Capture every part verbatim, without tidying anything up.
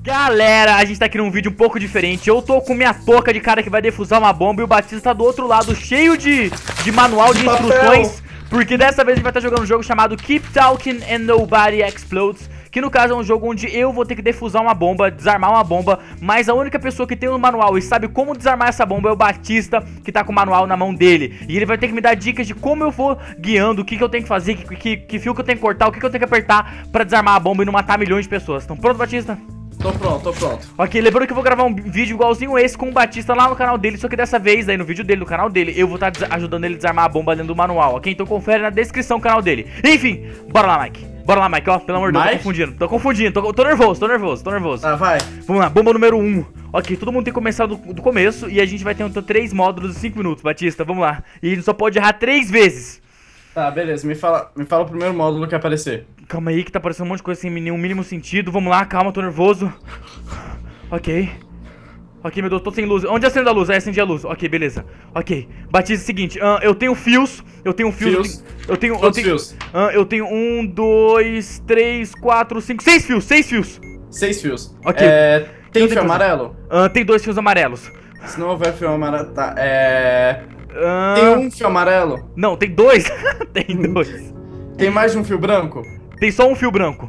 Galera, a gente tá aqui num vídeo um pouco diferente. Eu tô com minha touca de cara que vai defusar uma bomba e o Batista tá do outro lado, cheio de, de manual de instruções. Porque dessa vez a gente vai estar jogando um jogo chamado Keep Talking and Nobody Explodes, que no caso é um jogo onde eu vou ter que defusar uma bomba, desarmar uma bomba, mas a única pessoa que tem um manual e sabe como desarmar essa bomba é o Batista, que tá com o manual na mão dele. E ele vai ter que me dar dicas de como eu vou guiando, o que, que eu tenho que fazer, que, que, que fio que eu tenho que cortar, o que, que eu tenho que apertar pra desarmar a bomba e não matar milhões de pessoas. Então pronto, Batista? Tô pronto, tô pronto. Ok, lembrando que eu vou gravar um vídeo igualzinho esse com o Batista lá no canal dele, só que dessa vez, aí no vídeo dele, no canal dele, eu vou estar tá ajudando ele a desarmar a bomba dentro do manual, ok? Então confere na descrição o canal dele. Enfim, bora lá, Mike. Bora lá, Mike, ó, pelo amor de Deus, tô confundindo, tô confundindo, tô, tô nervoso, tô nervoso, tô nervoso. Tá, vai. Vamos lá, bomba número um. Ok, todo mundo tem que começar do, do começo e a gente vai ter então, três módulos em cinco minutos, Batista, vamos lá. E a gente só pode errar três vezes. Tá, beleza, me fala, me fala o primeiro módulo que aparecer. Calma aí que tá aparecendo um monte de coisa sem nenhum mínimo sentido. Vamos lá, calma, tô nervoso. Ok. Ok, meu Deus, tô sem luz. Onde acende a luz? Aí acendi a luz. Ok, beleza. Ok. Batista, seguinte, uh, eu tenho fios. Eu tenho fios. Fios. Eu tenho. Quantos eu tenho, fios? Uh, eu tenho um, dois, três, quatro, cinco, seis fios. Seis fios. Seis fios. Ok. É, tem Eu fio tenho- amarelo? Uh, tem dois fios amarelos. Se não houver fio amarelo, tá. É. Uh, Tem um fio amarelo? Não, tem dois. Tem dois. Tem mais de um fio branco? Tem só um fio branco.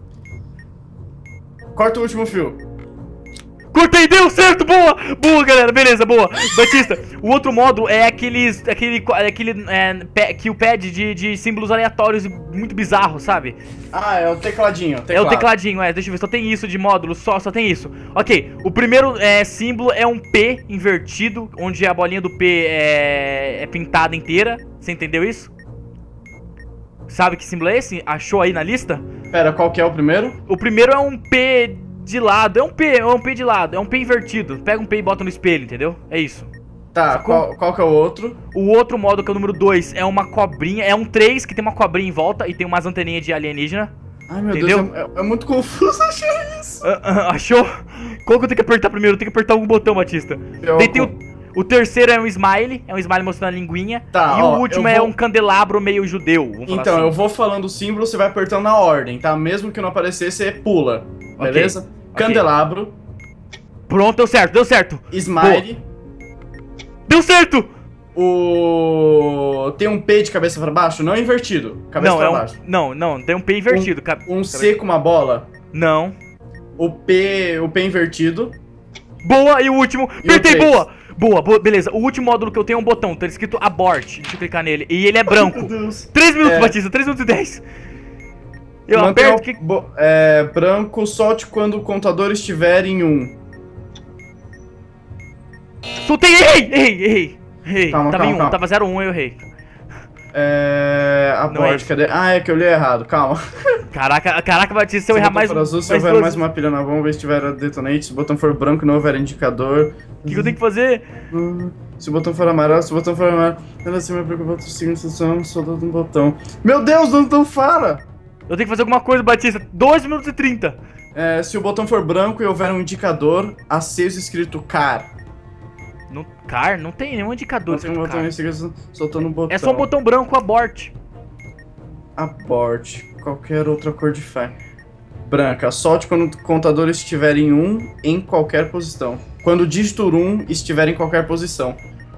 Corta o último fio. Cortei, deu certo, boa! Boa, galera, beleza, boa. Batista, o outro módulo é aqueles, aquele, aquele, é, pe- que o pad de, de símbolos aleatórios e muito bizarros, sabe? Ah, é o tecladinho. É o teclado. tecladinho, é, deixa eu ver, só tem isso de módulo, só, só tem isso. Ok, o primeiro é, símbolo é um P invertido, onde a bolinha do P é, é pintada inteira, você entendeu isso? Sabe que símbolo é esse? Achou aí na lista? Pera, qual que é o primeiro? O primeiro é um P de lado, é um P, é um P de lado, é um P invertido. Pega um P e bota no espelho, entendeu? É isso. Tá, Sacou? qual, qual que é o outro? O outro módulo, que é o número dois, é uma cobrinha, é um três que tem uma cobrinha em volta e tem umas anteninhas de alienígena. Ai, meu Entendeu? Deus, é, é muito confuso achar isso. Ah, ah, achou? Qual que eu tenho que apertar primeiro? Eu tenho que apertar algum botão, Batista. Eu Daí tem co- o, o terceiro é um smile, é um smile mostrando a linguinha. Tá, e ó, o último eu é vou- um candelabro meio judeu. Vamos falar Então, assim. eu vou falando o símbolo, você vai apertando na ordem, tá? Mesmo que não aparecer, você pula. Ok, Beleza? ok. Candelabro, Pronto, deu certo, deu certo. smile, Deu certo! o... tem um P de cabeça pra baixo, não invertido, cabeça Não, pra é um, baixo. não, não, tem um P invertido. ca- Um C com uma bola, Não. o P, o P invertido, Boa, e o último. E o Apertei, três. boa! Boa, boa, beleza. O último módulo que eu tenho é um botão, tá escrito abort. Deixa eu clicar nele. E ele é branco. Meu Deus. três minutos, É. Batista, três minutos e dez. Eu Mantenha aperto. o Que... bo- é, branco, solte quando o contador estiver em um. Soltei, errei, errei, errei. Errei. Calma, Tava calma, em um, calma. tava zero um, eu errei. É... Não é Abort, isso. cadê? Ah, é que eu li errado, calma. Caraca, caraca, Batista, se eu Se o errar botão mais for um. azul, se mais houver duas- mais uma pilha na bomba e estiver detonate, se o botão for branco e não houver indicador. O que, que eu tenho que fazer? Se o botão for amarelo, se o botão for amarelo, ela se me preocupa com o seguinte instrução, só dando um botão. Meu Deus, não, não fala! Eu tenho que fazer alguma coisa, Batista. dois minutos e trinta. É, se o botão for branco e houver um indicador aceso escrito car. No car, não tem nenhum indicador. Não tem um escrito botão car. escrito soltando um botão. É só um botão branco, abort. Abort. Qualquer outra cor de fé. Branca. Solte quando o contador estiver em um em qualquer posição. Quando o dígito um estiver em qualquer posição.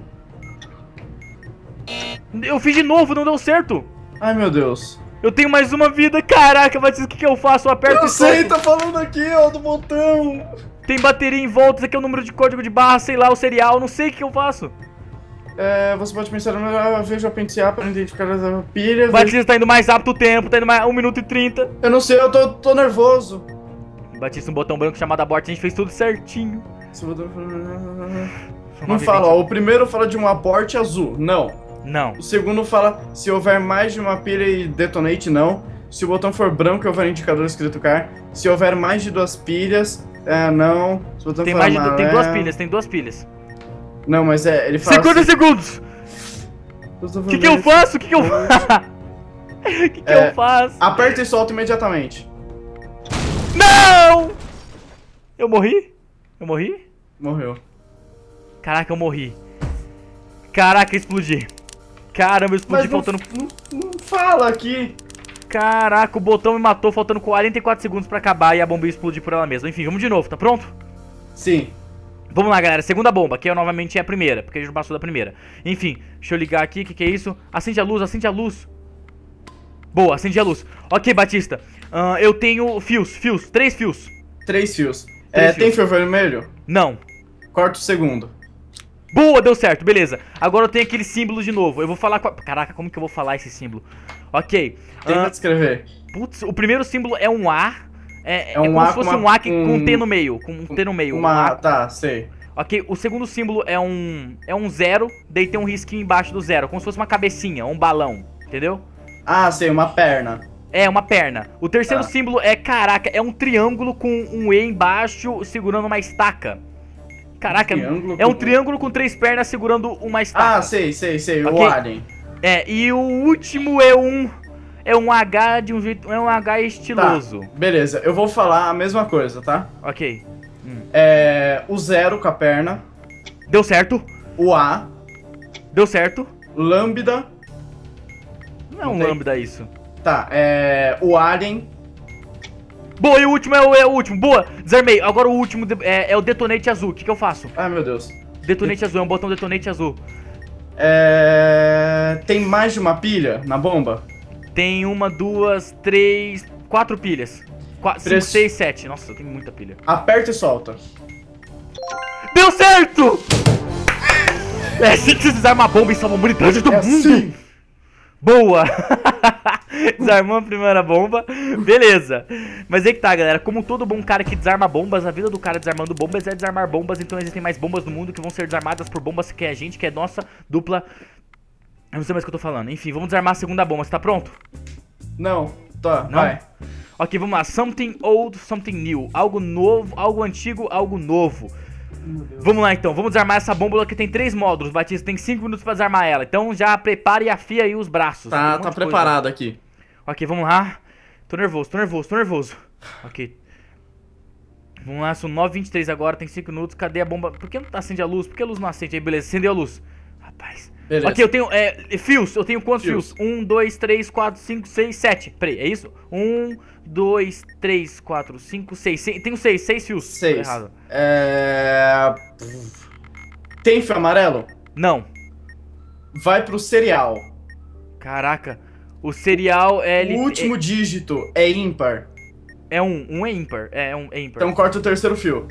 Eu fiz de novo, não deu certo. Ai, meu Deus. Eu tenho mais uma vida, caraca, Batista, o que, que eu faço? Eu aperto Eu e sei, solto. tá falando aqui, ó, do botão. Tem bateria em volta, esse aqui é o número de código de barra, sei lá, o serial, não sei o que, que eu faço. É, você pode pensar, ah, veja o pentear para identificar a pilha. O veja- Batista tá indo mais rápido o tempo, tá indo mais um minuto e trinta. Eu não sei, eu tô, tô nervoso. Batista, um botão branco chamado abort, a gente fez tudo certinho. Se o botão for- São Não nove e fala, vinte. ó, o primeiro fala de um aporte azul, não. Não. O segundo fala se houver mais de uma pilha e detonate, não. Se o botão for branco e houver indicador escrito car. Se houver mais de duas pilhas, é, não. Se o botão Tem for mais de du- amarelo, tem duas pilhas, tem duas pilhas. Não, mas é, ele fala cinquenta assim, segundos! O que, que eu faço? O que, que eu faço? O que, que É. eu faço? Aperta e solta imediatamente. Não! Eu morri? Eu morri? Morreu. Caraca, eu morri. Caraca, eu explodi. Caramba, eu explodi Mas não, faltando. não, não fala aqui. Caraca, o botão me matou faltando quarenta e quatro segundos pra acabar e a bomba ia explodir por ela mesma. Enfim, vamos de novo, tá pronto? Sim. Vamos lá, galera, segunda bomba, que é, novamente é a primeira, porque a gente não passou da primeira. Enfim, deixa eu ligar aqui, o que, que é isso? Acende a luz, acende a luz. Boa, acende a luz. Ok, Batista, uh, eu tenho fios, fios, três fios. Três fios. Três é, fios. Tem fio vermelho? Não. Corta o segundo. Boa, deu certo, beleza. Agora eu tenho aquele símbolo de novo. Eu vou falar com a... Caraca, como que eu vou falar esse símbolo? Ok. Tenta uh, descrever. Putz, o primeiro símbolo é um A. É, É é um como A se fosse com um uma- A que, com um T no meio. Com um T no meio. Uma. Um A. Tá, sei. Ok, o segundo símbolo é um é um zero, daí tem um risquinho embaixo do zero, como se fosse uma cabecinha, um balão, entendeu? Ah, sei, uma perna. É, uma perna. O terceiro Tá. símbolo é, caraca, é um triângulo com um E embaixo segurando uma estaca. Caraca, Triângulo é um com- triângulo com três pernas segurando uma estaca. Ah, sei, sei, sei. Ok. O alien. É, e o último é um é um H de um jeito, é um H estiloso. Tá, beleza. Eu vou falar a mesma coisa, tá? Ok. É. O zero com a perna. Deu certo? O A. Deu certo? Lambda. Não é um Não tem. lambda isso. Tá, é. O alien. Boa, e o último é o, é o último. Boa, desarmei. Agora o último de- é, é o detonate azul. O que, que eu faço? Ai, meu Deus. Detonate azul, é um botão detonate azul. É. Tem mais de uma pilha na bomba? Tem uma, duas, três, quatro pilhas. Quatro, cinco, Preço. seis, sete. Nossa, tem muita pilha. Aperta e solta. Deu certo! É assim que você desarma a bomba e salva a humanidade do É mundo. assim. Boa! Desarmou a primeira bomba. Beleza. Mas aí que tá, galera. Como todo bom cara que desarma bombas, a vida do cara desarmando bombas é desarmar bombas. Então existem mais bombas no mundo que vão ser desarmadas por bombas que é a gente, que é nossa dupla. Eu não sei mais o que eu tô falando. Enfim, vamos desarmar a segunda bomba. Você tá pronto? Não. Tá, Não? vai. Ok, vamos lá. Something old, something new. Algo novo, algo antigo, algo novo. Vamos lá então, vamos desarmar essa bomba que tem três módulos, Batista, tem cinco minutos pra desarmar ela. Então já prepara e afia aí os braços. Tem um Tá, monte tá de coisa. preparado aqui. Ok, vamos lá. Tô nervoso, tô nervoso, tô nervoso. Ok. Vamos lá, são nove e vinte e três agora, tem cinco minutos. Cadê a bomba? Por que não acende a luz? Por que a luz não acende? Aí, beleza, acendeu a luz. Rapaz. Beleza. Ok, eu tenho é, fios, eu tenho quantos Fios. fios? Um, dois, três, quatro, cinco, seis, sete. Peraí, é isso? Um, dois, três, quatro, cinco, seis. Se- Tenho seis, seis fios. Tô Seis. errado. É. Tem fio amarelo? Não. Vai pro cereal. Caraca. O cereal é... O último dígito é ímpar. É, é um, um é ímpar. É, é um é ímpar. Então corta o terceiro fio.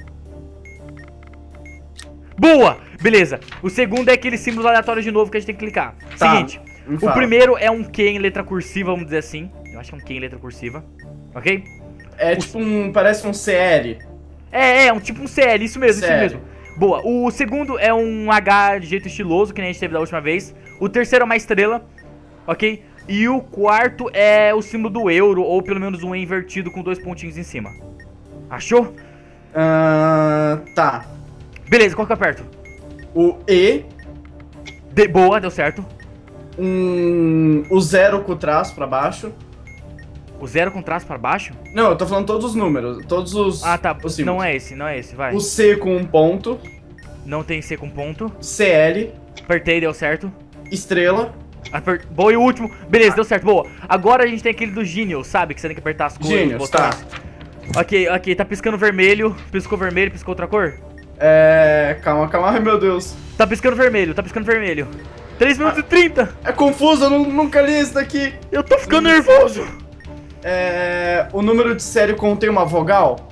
Boa! Beleza. O segundo é aquele símbolo aleatório de novo que a gente tem que clicar. Tá, Seguinte. me O fala. primeiro é um Q em letra cursiva, vamos dizer assim. Eu acho que é um Q em letra cursiva. Ok? É tipo um. Parece um C L. É, é, um tipo um C L, isso mesmo, C L. isso mesmo. Boa. O segundo é um H de jeito estiloso, que nem a gente teve da última vez. O terceiro é uma estrela, ok? E o quarto é o símbolo do euro, ou pelo menos um E invertido com dois pontinhos em cima. Achou? Ah, tá. Beleza, qual que eu aperto? O E. De- boa, deu certo. Um. O zero com o traço pra baixo. O zero com traço pra baixo? Não, eu tô falando todos os números. Todos os. Ah, tá. os símbolos. Não é esse, não é esse, vai. O C com um ponto. Não tem C com ponto. C L. Apertei, deu certo. Estrela. Aper... Boa, e o último. Beleza, deu certo, boa. Agora a gente tem aquele do Genius, sabe? Que você tem que apertar as cores, os Genius, botões. tá. Ok, ok, tá piscando vermelho. Piscou vermelho, piscou outra cor? É. Calma, calma. Ai, meu Deus. Tá piscando vermelho, tá piscando vermelho. três minutos e trinta. É confuso, eu nu- nunca li isso daqui. Eu tô ficando nervoso. É. O número de série contém uma vogal?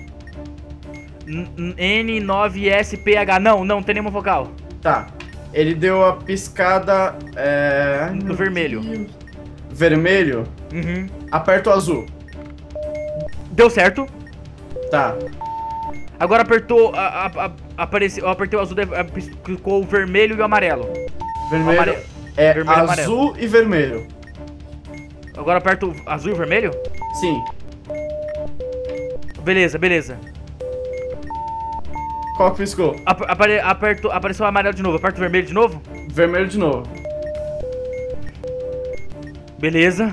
N- N- N nove S P H. Não, não tem nenhuma vocal. Tá. Ele deu a piscada. É. ai, No meu vermelho. Deus. Vermelho? Uhum. Aperta o azul. Deu certo. Tá. Agora apertou. A, a, a- apareceu, eu apertei o azul, deve- a- clicou o vermelho e o amarelo. Vermelho. Amarelo. É Vermelho, azul e vermelho. Agora aperto o azul e o vermelho? Sim. Beleza, beleza. Qual que piscou? Ap apare aperto, apareceu o amarelo de novo. Aperto o vermelho de novo? Vermelho de novo. Beleza.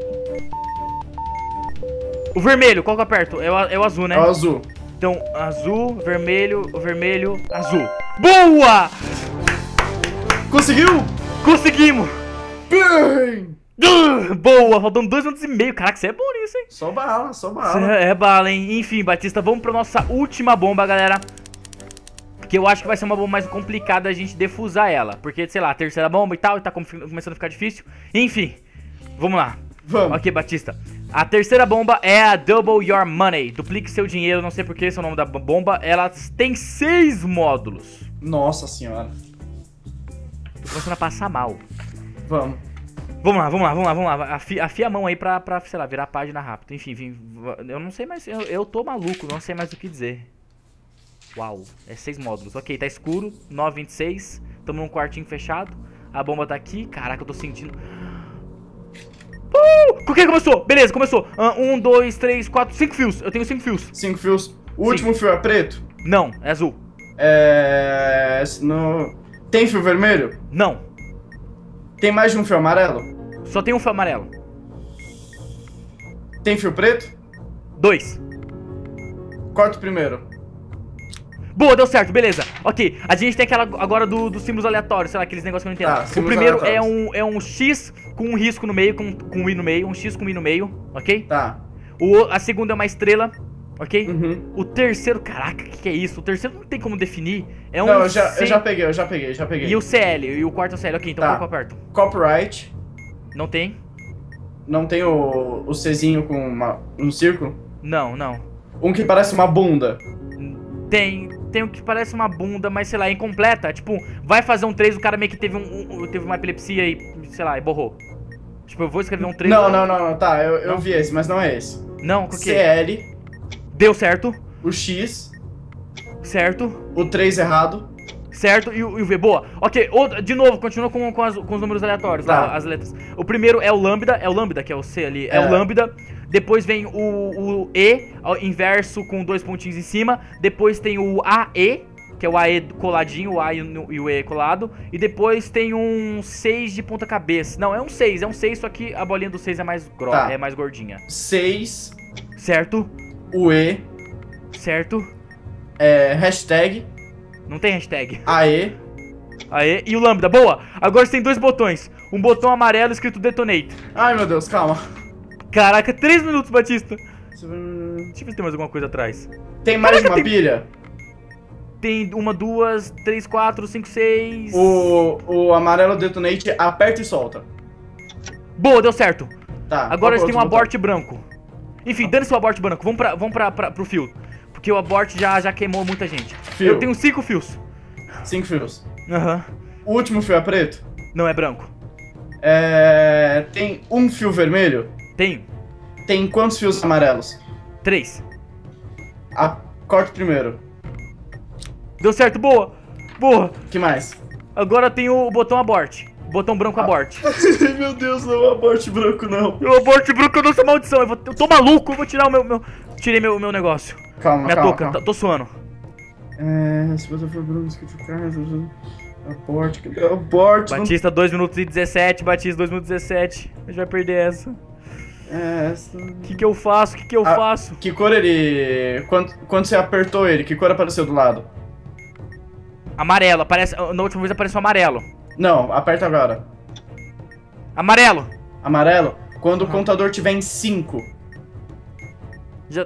O vermelho, qual que eu aperto? É o, a- é o azul, né? É o azul. Então, azul, vermelho, vermelho, azul. Boa! Conseguiu? Conseguimos! Bem! Uh, boa, faltando dois minutos e meio. Caraca, você é bom nisso, hein? Só bala, só bala. Cê é bala, hein? Enfim, Batista, vamos pra nossa última bomba, galera. Que eu acho que vai ser uma bomba mais complicada a gente defusar ela. Porque, sei lá, a terceira bomba e tal, e tá começando a ficar difícil. Enfim, vamos lá. Vamos. Ok, Batista. A terceira bomba é a Double Your Money. Duplique seu dinheiro, não sei porque esse é o nome da bomba. Ela tem seis módulos. Nossa senhora. Tô começando a passar mal. Vamos. Vamos lá, vamos lá, vamos lá, vamos lá. Afia, afia a mão aí pra, pra, sei lá, virar a página rápido. Enfim, enfim, eu não sei mais, eu, eu tô maluco, não sei mais o que dizer. Uau, é seis módulos. Ok, tá escuro, nove vinte e seis. Tamo num quartinho fechado. A bomba tá aqui. Caraca, eu tô sentindo. Uh! O que começou? Beleza, começou. Uh, um, dois, três, quatro, cinco fios. Eu tenho cinco fios. Cinco fios. O último fio é preto? Não, é azul. É... No... Tem fio vermelho? Não. Tem mais de um fio amarelo? Só tem um fio amarelo. Tem fio preto? Dois. Corta o primeiro. Boa, deu certo, beleza. Ok, a gente tem aquela agora dos do símbolos aleatórios, sei lá, aqueles negócios que eu não entendo. Tá, o primeiro é aleatórios. um, é um X com um risco no meio, com, com um I no meio, um X com um I no meio, ok? Tá. O, a segunda é uma estrela, ok? Uhum. O terceiro, caraca, o que, que é isso? O terceiro não tem como definir. É um Não, eu já, C... eu já peguei, eu já peguei, já peguei. E o C L, e o quarto é o C L, ok, então Tá. qual que eu aperto? Copyright. Não tem? Não tem o, o Czinho com uma, um círculo? Não, não. Um que parece uma bunda. Tem, tem o que parece uma bunda, mas sei lá, é incompleta. Tipo, vai fazer um três, o cara meio que teve, um, um, teve uma epilepsia e, sei lá, e borrou. Tipo, eu vou escrever um três. Não, não, não, não, tá, eu, eu vi esse, mas não é esse. Não, o que? C L, Deu certo, o X, certo, o três errado. certo e o, e o V. Boa. Ok, outro, de novo, continua com, com, as- com os números aleatórios, Tá. lá, as letras. O primeiro é o lambda, é o lambda, que é o C ali, é, É. o lambda. Depois vem o, o E, ó, inverso com dois pontinhos em cima. Depois tem o A E, que é o A E coladinho, o A e o, e o E colado. E depois tem um seis de ponta cabeça. Não, é um seis, é um seis, só que a bolinha do seis é mais grossa, Tá. é mais gordinha. seis, Certo, o E, certo. é, hashtag, Não tem hashtag. A E. Aê, e o lambda, boa! Agora você tem dois botões. Um botão amarelo escrito detonate. Ai meu Deus, calma. Caraca, três minutos, Batista. Deixa eu ver se tem mais alguma coisa atrás. Tem mais Caraca, uma tem- pilha? Tem uma, duas, três, quatro, cinco, seis. O, o amarelo detonate aperta e solta. Boa, deu certo. Tá. Agora qual você que tem um é o outro aborte branco. Enfim, dane-se o aborte branco. Vamos, pra, vamos pra, pra, pro fio. Porque o aborte já, já queimou muita gente. Fio. Eu tenho cinco fios. botão? Cinco fios. Aham. O último fio é preto? Não, é branco. É... Tem um fio vermelho? Tenho. Tem quantos fios amarelos? Três. A... Corta o primeiro. Deu certo, boa. Boa. Que mais? Agora tem o botão aborte. Botão branco aborte. Meu Deus, não, aborte branco não. O aborte branco, eu dou essa maldição. Eu, vou, eu tô maluco, eu vou tirar o meu. meu tirei meu, meu negócio. Calma, Minha calma, touca, calma. tô, tô suando. É... Se você for branco, escrito casa... Aborte... Aborte... não- Batista, dois minutos e dezessete. Batista, dois minutos e dezessete. A gente vai perder essa. É... essa- O que que eu faço? O que que eu Ah, faço? Que cor ele... Quando, quando você apertou ele, que cor apareceu do lado? Amarelo, aparece. Na última vez apareceu amarelo. Não, aperta agora. Amarelo! Amarelo, quando Aham. o contador tiver em cinco. Já.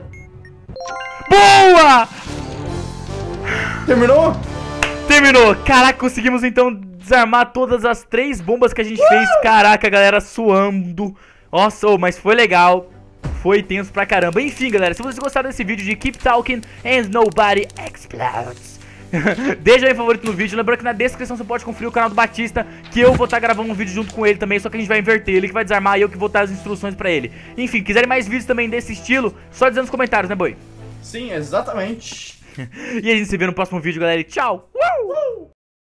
Boa! Terminou? Terminou! Caraca, conseguimos então desarmar todas as três bombas que a gente fez. Caraca, galera, suando. Nossa, oh, mas foi legal. Foi tenso pra caramba. Enfim, galera, se vocês gostaram desse vídeo de Keep Talking and Nobody Explodes, deixa aí favorito no vídeo. Lembrando que na descrição você pode conferir o canal do Batista, que eu vou estar gravando um vídeo junto com ele também. Só que a gente vai inverter, ele que vai desarmar e eu que vou dar as instruções pra ele. Enfim, quiserem mais vídeos também desse estilo, só dizer nos comentários, né, boi? Sim, exatamente. E a gente se vê no próximo vídeo, galera, e tchau!